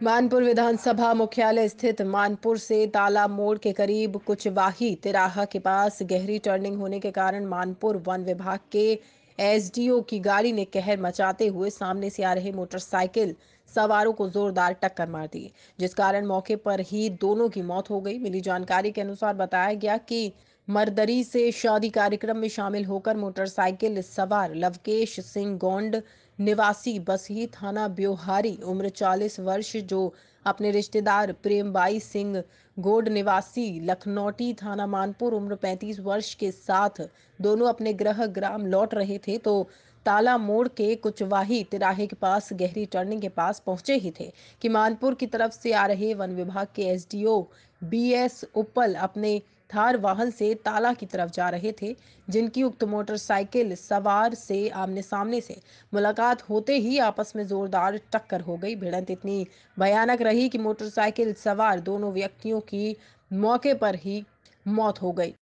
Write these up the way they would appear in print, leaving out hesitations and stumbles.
मानपुर विधानसभा मुख्यालय स्थित मानपुर से ताला मोड़ के करीब कुचवाही तिराहा के पास गहरी टर्निंग होने के कारण मानपुर वन विभाग के एसडीओ की गाड़ी ने कहर मचाते हुए सामने से आ रहे मोटरसाइकिल सवारों को जोरदार टक्कर मार दी, जिस कारण मौके पर ही दोनों की मौत हो गई। मिली जानकारी के अनुसार बताया गया कि मरदरी से शादी कार्यक्रम में शामिल होकर मोटरसाइकिल सवार लवकेश सिंह गोंड निवासी बसही थाना ब्योहारी उम्र 40 वर्ष जो अपने रिश्तेदार प्रेमबाई सिंह गोड निवासी लखनौटी थाना मानपुर उम्र 35 वर्ष के साथ दोनों अपने गृह ग्राम लौट रहे थे तो ताला मोड़ के कुचवाही तिराहे के पास गहरी टर्निंग के पास पहुंचे ही थे कि मानपुर की तरफ से आ रहे वन विभाग के एसडीओ बीएस उपल अपने थार वाहन से ताला की तरफ जा रहे थे, जिनकी उक्त मोटरसाइकिल सवार से आमने सामने से मुलाकात होते ही आपस में जोरदार टक्कर हो गई। भिड़ंत इतनी भयानक रही कि मोटरसाइकिल सवार दोनों व्यक्तियों की मौके पर ही मौत हो गई।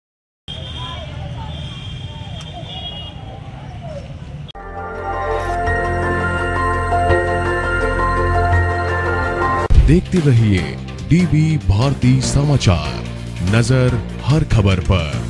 देखते रहिए डीबी भारती समाचार, नजर हर खबर पर।